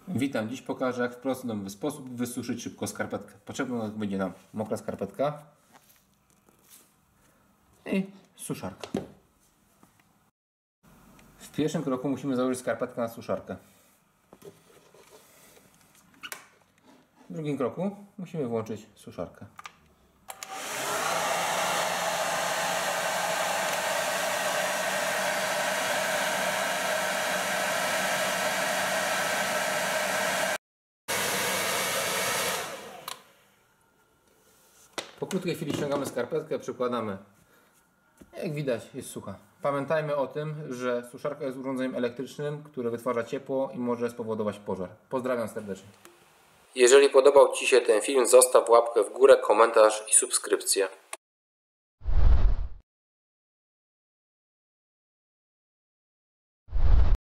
Witam, dziś pokażę, jak w prosty domowy sposób wysuszyć szybko skarpetkę. Potrzebna będzie nam mokra skarpetka i suszarka. W pierwszym kroku musimy założyć skarpetkę na suszarkę. W drugim kroku musimy włączyć suszarkę. Po krótkiej chwili ściągamy skarpetkę, przykładamy. Jak widać, jest sucha. Pamiętajmy o tym, że suszarka jest urządzeniem elektrycznym, które wytwarza ciepło i może spowodować pożar. Pozdrawiam serdecznie. Jeżeli podobał Ci się ten film, zostaw łapkę w górę, komentarz i subskrypcję.